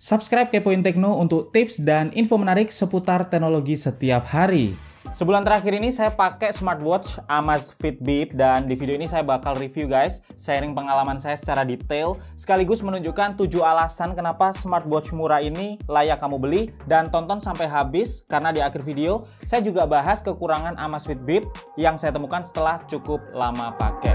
Subscribe Kepoin Tekno untuk tips dan info menarik seputar teknologi setiap hari. Sebulan terakhir ini saya pakai smartwatch Amazfit Bip dan di video ini saya bakal review guys, sharing pengalaman saya secara detail sekaligus menunjukkan 7 alasan kenapa smartwatch murah ini layak kamu beli dan tonton sampai habis karena di akhir video saya juga bahas kekurangan Amazfit Bip yang saya temukan setelah cukup lama pakai.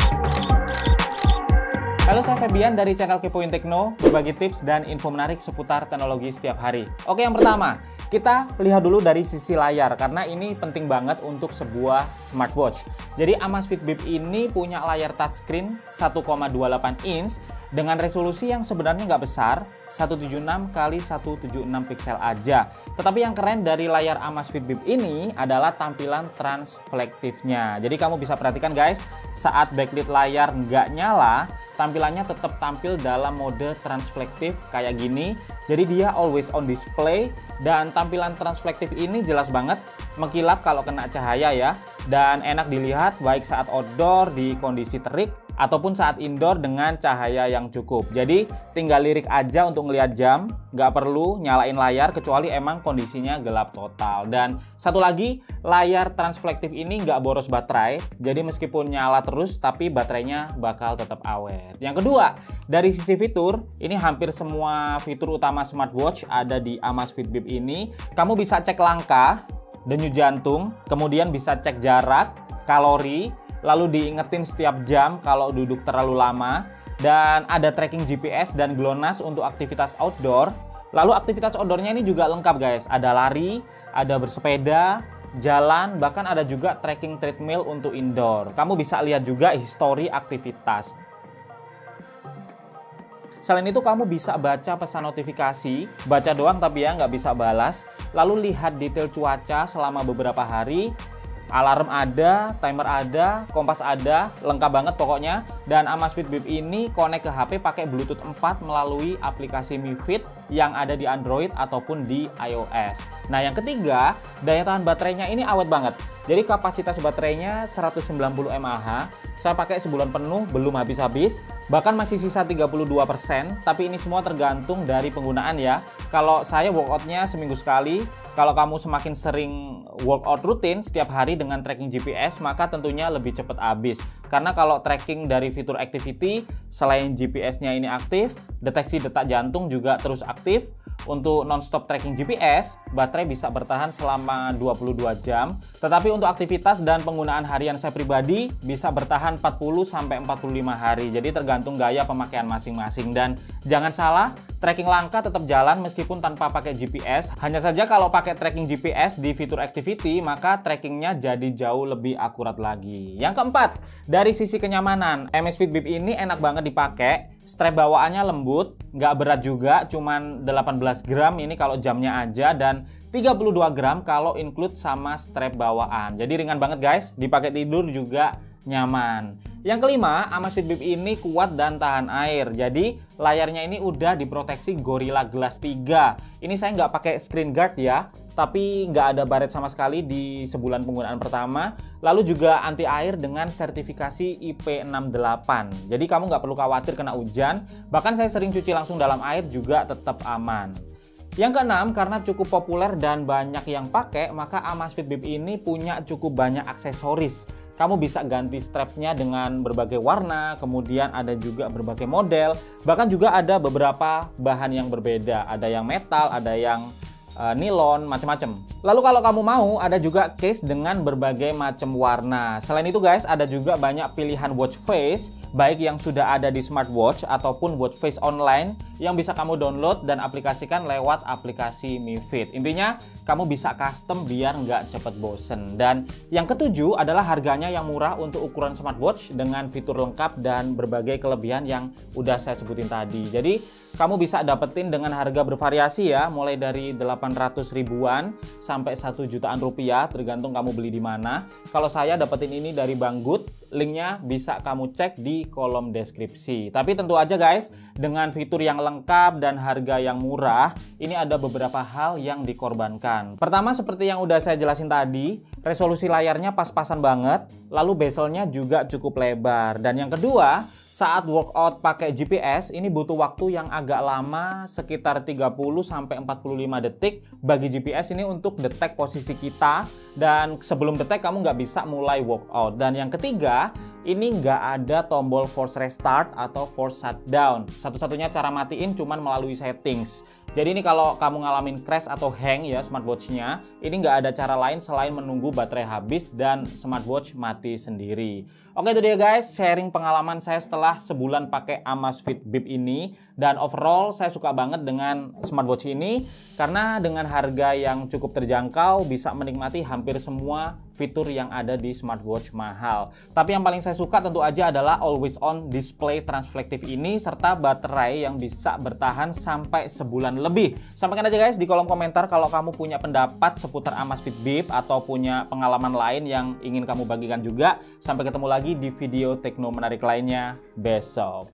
Halo, saya Febian dari channel Kepoin Tekno, berbagi tips dan info menarik seputar teknologi setiap hari. Oke, yang pertama, kita lihat dulu dari sisi layar, karena ini penting banget untuk sebuah smartwatch. Jadi Amazfit Bip ini punya layar touchscreen 1,28 inch dengan resolusi yang sebenarnya nggak besar, 176 x 176 pixel aja. Tetapi yang keren dari layar Amazfit Bip ini adalah tampilan transflektifnya. Jadi kamu bisa perhatikan guys, saat backlit layar nggak nyala, tampilannya tetap tampil dalam mode transflektif kayak gini. Jadi dia always on display dan tampilan transflektif ini jelas banget mengkilap kalau kena cahaya ya. Dan enak dilihat baik saat outdoor di kondisi terik ataupun saat indoor dengan cahaya yang cukup. Jadi tinggal lirik aja untuk ngelihat jam, nggak perlu nyalain layar kecuali emang kondisinya gelap total. Dan satu lagi, layar transflektif ini nggak boros baterai, jadi meskipun nyala terus tapi baterainya bakal tetap awet. Yang kedua, dari sisi fitur, ini hampir semua fitur utama smartwatch ada di Amazfit Bip ini. Kamu bisa cek langkah, denyut jantung, kemudian bisa cek jarak, kalori, lalu diingetin setiap jam kalau duduk terlalu lama, dan ada tracking GPS dan GLONASS untuk aktivitas outdoor. Lalu aktivitas outdoornya ini juga lengkap guys, ada lari, ada bersepeda, jalan, bahkan ada juga tracking treadmill untuk indoor. Kamu bisa lihat juga histori aktivitas. Selain itu kamu bisa baca pesan notifikasi, baca doang tapi ya nggak bisa balas. Lalu lihat detail cuaca selama beberapa hari. Alarm ada, timer ada, kompas ada, lengkap banget pokoknya. Dan Amazfit Bip ini connect ke HP pakai Bluetooth 4 melalui aplikasi Mi Fit yang ada di Android ataupun di iOS. Nah yang ketiga, daya tahan baterainya ini awet banget. Jadi kapasitas baterainya 190 mAh, saya pakai sebulan penuh belum habis-habis, bahkan masih sisa 32%, tapi ini semua tergantung dari penggunaan ya. Kalau saya workoutnya seminggu sekali, kalau kamu semakin sering workout rutin setiap hari dengan tracking GPS, maka tentunya lebih cepat habis. Karena kalau tracking dari fitur activity, selain GPS-nya ini aktif, deteksi detak jantung juga terus aktif. Untuk non-stop tracking GPS, baterai bisa bertahan selama 22 jam. Tetapi untuk aktivitas dan penggunaan harian saya pribadi bisa bertahan 40-45 hari. Jadi tergantung gaya pemakaian masing-masing. Dan jangan salah, tracking langkah tetap jalan meskipun tanpa pakai GPS. Hanya saja kalau pakai tracking GPS di fitur activity, maka trackingnya jadi jauh lebih akurat lagi. Yang keempat, dari sisi kenyamanan, Amazfit Bip ini enak banget dipakai. Strap bawaannya lembut, nggak berat juga, cuman 18 gram ini kalau jamnya aja, dan 32 gram kalau include sama strap bawaan. Jadi ringan banget guys, dipakai tidur juga nyaman. Yang kelima, Amazfit Bip ini kuat dan tahan air. Jadi layarnya ini udah diproteksi Gorilla Glass 3. Ini saya nggak pakai screen guard ya, tapi nggak ada baret sama sekali di sebulan penggunaan pertama. Lalu juga anti air dengan sertifikasi IP68. Jadi kamu nggak perlu khawatir kena hujan. Bahkan saya sering cuci langsung dalam air juga tetap aman. Yang keenam, karena cukup populer dan banyak yang pakai, maka Amazfit Bip ini punya cukup banyak aksesoris. Kamu bisa ganti strapnya dengan berbagai warna, kemudian ada juga berbagai model, bahkan juga ada beberapa bahan yang berbeda. Ada yang metal, ada yang nilon, macam-macam. Lalu kalau kamu mau, ada juga case dengan berbagai macam warna. Selain itu guys, ada juga banyak pilihan watch face, baik yang sudah ada di smartwatch ataupun watch face online yang bisa kamu download dan aplikasikan lewat aplikasi Mi Fit. Intinya, kamu bisa custom biar nggak cepet bosen. Dan yang ketujuh adalah harganya yang murah untuk ukuran smartwatch dengan fitur lengkap dan berbagai kelebihan yang udah saya sebutin tadi. Jadi, kamu bisa dapetin dengan harga bervariasi ya, mulai dari 800 ribuan sampai 1 jutaan rupiah, tergantung kamu beli di mana. Kalau saya dapetin ini dari Banggood, linknya bisa kamu cek di kolom deskripsi. Tapi tentu aja guys, dengan fitur yang lengkap dan harga yang murah, ini ada beberapa hal yang dikorbankan. Pertama, seperti yang udah saya jelasin tadi, resolusi layarnya pas-pasan banget, lalu bezelnya juga cukup lebar. Dan yang kedua, saat workout pakai GPS ini butuh waktu yang agak lama, sekitar 30-45 detik bagi GPS ini untuk detek posisi kita, dan sebelum detek kamu nggak bisa mulai workout. Dan yang ketiga, ini nggak ada tombol force restart atau force shutdown. Satu-satunya cara matiin cuman melalui settings. Jadi ini kalau kamu ngalamin crash atau hang ya smartwatch-nya, ini nggak ada cara lain selain menunggu baterai habis dan smartwatch mati sendiri. Oke, itu dia guys, sharing pengalaman saya setelah sebulan pakai Amazfit Bip ini. Dan overall saya suka banget dengan smartwatch ini karena dengan harga yang cukup terjangkau bisa menikmati hampir semua fitur yang ada di smartwatch mahal. Tapi yang paling saya suka tentu aja adalah always on display transflective ini serta baterai yang bisa bertahan sampai sebulan lebih. Sampaikan aja guys di kolom komentar kalau kamu punya pendapat seputar Amazfit Bip atau punya pengalaman lain yang ingin kamu bagikan juga. Sampai ketemu lagi di video tekno menarik lainnya besok.